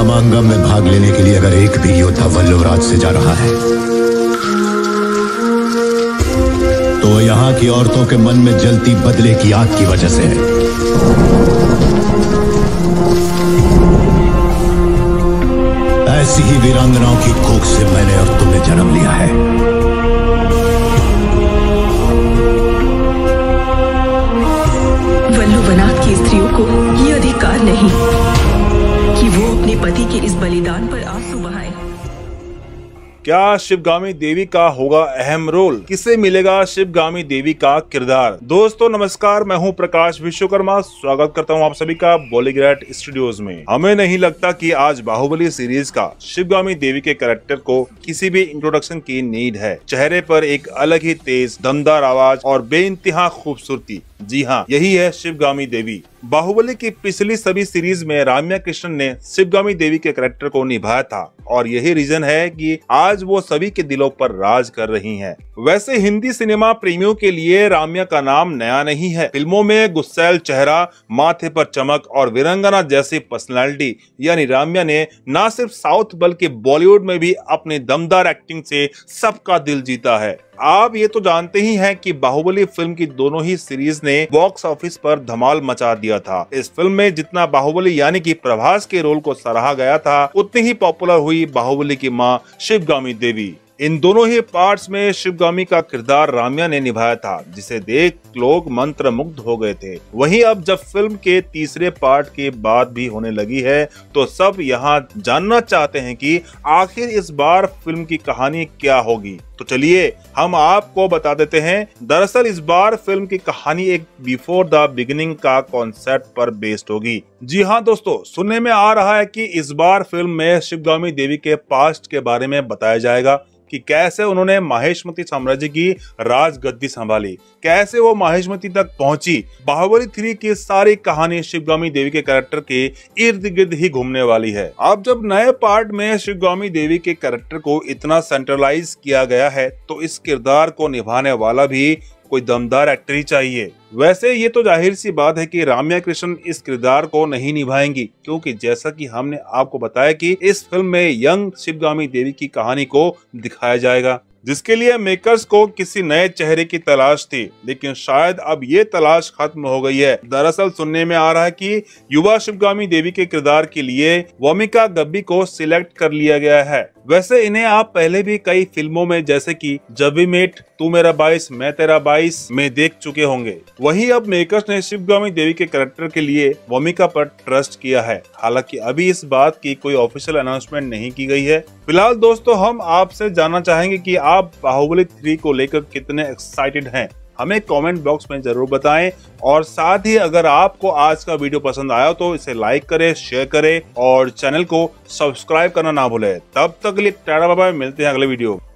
समांगम में भाग लेने के लिए अगर एक भी योद्धा वल्लभराज से जा रहा है तो यहाँ की औरतों के मन में जलती बदले की आग की वजह से है। ऐसी ही वीरांगनाओं की कोख से मैंने और तुमने जन्म लिया है। वल्लभनाथ की स्त्रियों को ये अधिकार नहीं कि वो अपने पति के इस बलिदान पर आंसू बहाए। क्या शिवगामी देवी का होगा अहम रोल? किसे मिलेगा शिवगामी देवी का किरदार? दोस्तों नमस्कार, मैं हूं प्रकाश विश्वकर्मा। स्वागत करता हूं आप सभी का बॉलीग्रेड स्टूडियोज में। हमें नहीं लगता कि आज बाहुबली सीरीज का शिवगामी देवी के कैरेक्टर को किसी भी इंट्रोडक्शन की नीड है। चेहरे पर एक अलग ही तेज दमदार आवाज और बेइंतहा खूबसूरती, जी हाँ, यही है शिवगामी देवी। बाहुबली की पिछली सभी सीरीज में रम्या कृष्णन ने शिवगामी देवी के कैरेक्टर को निभाया था और यही रीजन है कि आज वो सभी के दिलों पर राज कर रही हैं। वैसे हिंदी सिनेमा प्रेमियों के लिए रम्या का नाम नया नहीं है। फिल्मों में गुस्सैल चेहरा, माथे पर चमक और वीरांगना जैसी पर्सनालिटी यानी रम्या ने न सिर्फ साउथ बल्कि बॉलीवुड में भी अपनी दमदार एक्टिंग से सबका दिल जीता है। आप ये तो जानते ही हैं कि बाहुबली फिल्म की दोनों ही सीरीज ने बॉक्स ऑफिस पर धमाल मचा दिया था। इस फिल्म में जितना बाहुबली यानी कि प्रभास के रोल को सराहा गया था, उतनी ही पॉपुलर हुई बाहुबली की मां शिवगामी देवी। इन दोनों ही पार्ट्स में शिवगामी का किरदार रम्या ने निभाया था, जिसे देख लोग मंत्र मुग्ध हो गए थे। वहीं अब जब फिल्म के तीसरे पार्ट की बात भी होने लगी है तो सब यहाँ जानना चाहते हैं कि आखिर इस बार फिल्म की कहानी क्या होगी। तो चलिए हम आपको बता देते हैं। दरअसल इस बार फिल्म की कहानी एक बिफोर द बिगिनिंग का कॉन्सेप्ट पर बेस्ड होगी। जी हाँ दोस्तों, सुनने में आ रहा है कि इस बार फिल्म में शिवगामी देवी के पास्ट के बारे में बताया जाएगा कि कैसे उन्होंने माहेश्मती साम्राज्य की राजगद्दी संभाली, कैसे वो माहेश्मती तक पहुंची। बाहुबली 3 की सारी कहानी शिवगामी देवी के कैरेक्टर के इर्द गिर्द ही घूमने वाली है। अब जब नए पार्ट में शिवगामी देवी के कैरेक्टर को इतना सेंट्रलाइज किया गया है तो इस किरदार को निभाने वाला भी कोई दमदार एक्टर ही चाहिए। वैसे ये तो जाहिर सी बात है कि रम्या कृष्णन इस किरदार को नहीं निभाएंगी, क्योंकि जैसा कि हमने आपको बताया कि इस फिल्म में यंग शिवगामी देवी की कहानी को दिखाया जाएगा, जिसके लिए मेकर्स को किसी नए चेहरे की तलाश थी, लेकिन शायद अब ये तलाश खत्म हो गई है। दरअसल सुनने में आ रहा है कि युवा शिवगामी देवी के किरदार के लिए वोमिका गब्बी को सिलेक्ट कर लिया गया है। वैसे इन्हें आप पहले भी कई फिल्मों में जैसे कि जब वी मेट, तू मेरा 22, मैं तेरा 22 में देख चुके होंगे। वहीं अब मेकर्स ने शिवगामी देवी के कैरेक्टर के लिए वोमिका पर ट्रस्ट किया है। हालांकि अभी इस बात की कोई ऑफिशियल अनाउंसमेंट नहीं की गई है। फिलहाल दोस्तों हम आपसे जानना चाहेंगे कि आप बाहुबली 3 को लेकर कितने एक्साइटेड हैं। हमें कमेंट बॉक्स में जरूर बताएं और साथ ही अगर आपको आज का वीडियो पसंद आया तो इसे लाइक करें, शेयर करें और चैनल को सब्सक्राइब करना ना भूलें। तब तक के लिए टाटा बाय बाय, मिलते हैं अगले वीडियो।